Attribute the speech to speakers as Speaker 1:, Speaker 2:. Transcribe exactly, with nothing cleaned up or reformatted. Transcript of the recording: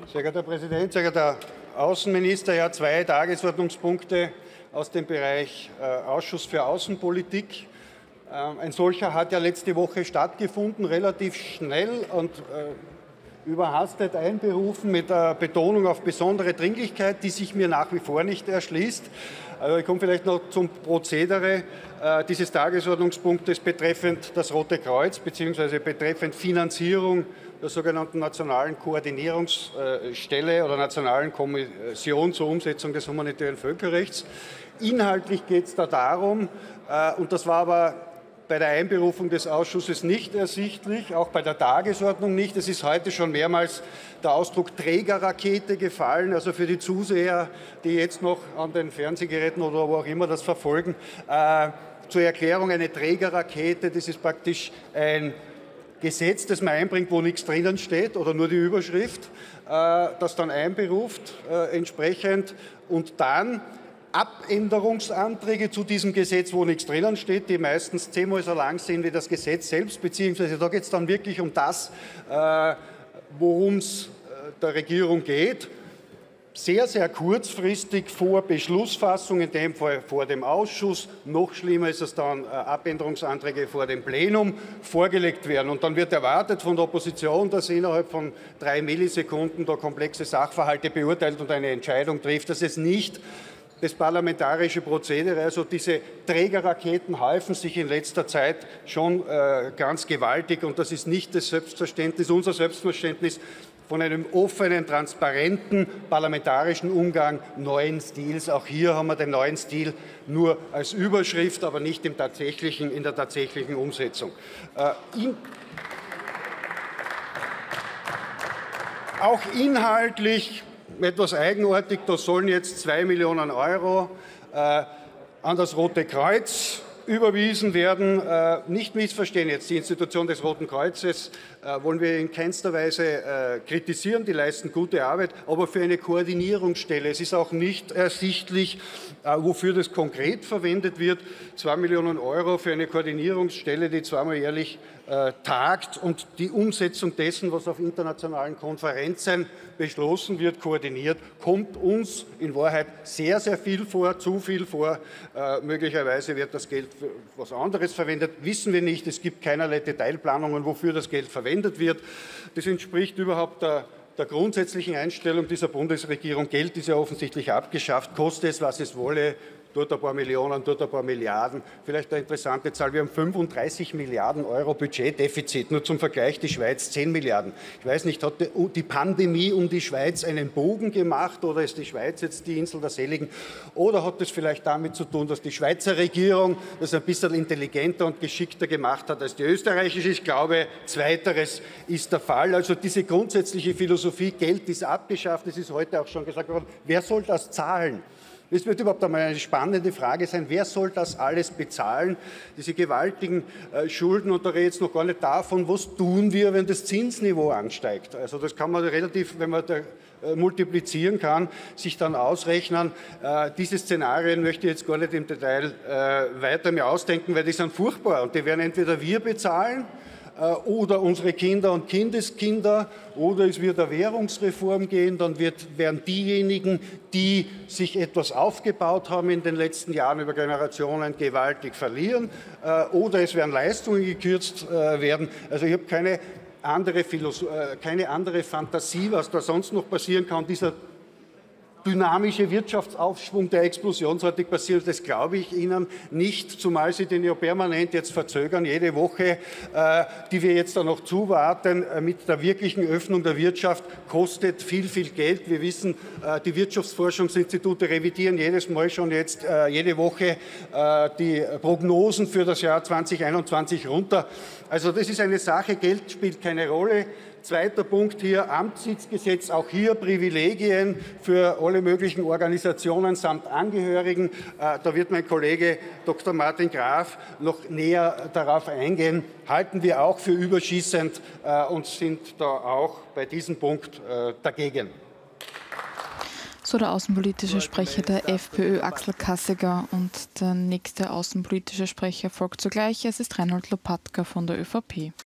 Speaker 1: Sehr geehrter Herr Präsident, sehr geehrter Herr Außenminister, ja, zwei Tagesordnungspunkte aus dem Bereich äh, Ausschuss für Außenpolitik. Ähm, ein solcher hat ja letzte Woche stattgefunden, relativ schnell und äh, überhastet einberufen mit der Betonung auf besondere Dringlichkeit, die sich mir nach wie vor nicht erschließt. Also ich komme vielleicht noch zum Prozedere äh, dieses Tagesordnungspunktes betreffend das Rote Kreuz bzw. betreffend Finanzierung der sogenannten Nationalen Koordinierungsstelle oder Nationalen Kommission zur Umsetzung des humanitären Völkerrechts. Inhaltlich geht es da darum, äh, und das war aber bei der Einberufung des Ausschusses nicht ersichtlich, auch bei der Tagesordnung nicht. Es ist heute schon mehrmals der Ausdruck Trägerrakete gefallen, also für die Zuseher, die jetzt noch an den Fernsehgeräten oder wo auch immer das verfolgen. Äh, zur Erklärung, eine Trägerrakete, das ist praktisch ein Gesetz, das man einbringt, wo nichts drinnen steht oder nur die Überschrift, äh, das dann einberuft äh, entsprechend und dann Abänderungsanträge zu diesem Gesetz, wo nichts drinnen steht, die meistens zehnmal so lang sind wie das Gesetz selbst, beziehungsweise da geht es dann wirklich um das, äh, worum es äh, der Regierung geht. Sehr, sehr kurzfristig vor Beschlussfassung, in dem Fall vor dem Ausschuss. Noch schlimmer ist es dann, äh, Abänderungsanträge vor dem Plenum vorgelegt werden. Und dann wird erwartet von der Opposition, dass sie innerhalb von drei Millisekunden da komplexe Sachverhalte beurteilt und eine Entscheidung trifft. Das ist nicht das parlamentarische Prozedere. Also diese Trägerraketen häufen sich in letzter Zeit schon äh, ganz gewaltig. Und das ist nicht das Selbstverständnis, unser Selbstverständnis von einem offenen, transparenten parlamentarischen Umgang neuen Stils. Auch hier haben wir den neuen Stil nur als Überschrift, aber nicht im tatsächlichen, in der tatsächlichen Umsetzung. Äh, in auch inhaltlich etwas eigenartig, da sollen jetzt zwei Millionen Euro äh, an das Rote Kreuz überwiesen werden. Äh, nicht missverstehen jetzt, die Institution des Roten Kreuzes äh, wollen wir in keinster Weise äh, kritisieren, die leisten gute Arbeit, aber für eine Koordinierungsstelle. Es ist auch nicht ersichtlich, äh, wofür das konkret verwendet wird. Zwei Millionen Euro für eine Koordinierungsstelle, die zweimal jährlich äh, tagt und die Umsetzung dessen, was auf internationalen Konferenzen beschlossen wird, koordiniert, kommt uns in Wahrheit sehr, sehr viel vor, zu viel vor. Äh, möglicherweise wird das Geld für was anderes verwendet, wissen wir nicht. Es gibt keinerlei Detailplanungen, wofür das Geld verwendet wird. Das entspricht überhaupt der, der grundsätzlichen Einstellung dieser Bundesregierung. Geld ist ja offensichtlich abgeschafft, koste es, was es wolle. Dort ein paar Millionen, dort ein paar Milliarden. Vielleicht eine interessante Zahl, wir haben fünfunddreißig Milliarden Euro Budgetdefizit. Nur zum Vergleich, die Schweiz zehn Milliarden. Ich weiß nicht, hat die Pandemie um die Schweiz einen Bogen gemacht oder ist die Schweiz jetzt die Insel der Seligen? Oder hat es vielleicht damit zu tun, dass die Schweizer Regierung das ein bisschen intelligenter und geschickter gemacht hat als die österreichische? Ich glaube, zweiteres ist der Fall. Also diese grundsätzliche Philosophie, Geld ist abgeschafft, es ist heute auch schon gesagt worden, wer soll das zahlen? Es wird überhaupt einmal eine spannende Frage sein, wer soll das alles bezahlen, diese gewaltigen äh, Schulden, und da rede ich jetzt noch gar nicht davon, was tun wir, wenn das Zinsniveau ansteigt. Also das kann man relativ, wenn man da, äh, multiplizieren kann, sich dann ausrechnen. Äh, diese Szenarien möchte ich jetzt gar nicht im Detail äh, weiter mir ausdenken, weil die sind furchtbar und die werden entweder wir bezahlen, oder unsere Kinder und Kindeskinder, oder es wird eine Währungsreform gehen, dann wird, werden diejenigen, die sich etwas aufgebaut haben in den letzten Jahren über Generationen, gewaltig verlieren, oder es werden Leistungen gekürzt werden. Also ich habe keine andere, Philosoph- keine andere Fantasie, was da sonst noch passieren kann. Dieser dynamische Wirtschaftsaufschwung, der explosionsartig passiert, das glaube ich Ihnen nicht, zumal Sie den ja permanent jetzt verzögern, jede Woche, äh, die wir jetzt da noch zuwarten, äh, mit der wirklichen Öffnung der Wirtschaft, kostet viel, viel Geld. Wir wissen, äh, die Wirtschaftsforschungsinstitute revidieren jedes Mal schon jetzt, äh, jede Woche äh, die Prognosen für das Jahr zweitausendeinundzwanzig runter. Also das ist eine Sache, Geld spielt keine Rolle. Zweiter Punkt hier, Amtssitzgesetz, auch hier Privilegien für alle möglichen Organisationen samt Angehörigen. Da wird mein Kollege Doktor Martin Graf noch näher darauf eingehen. Halten wir auch für überschießend und sind da auch bei diesem Punkt dagegen.
Speaker 2: So der außenpolitische Sprecher der FPÖ, Axel Kassiger, und der nächste außenpolitische Sprecher folgt zugleich. Es ist Reinhold Lopatka von der ÖVP.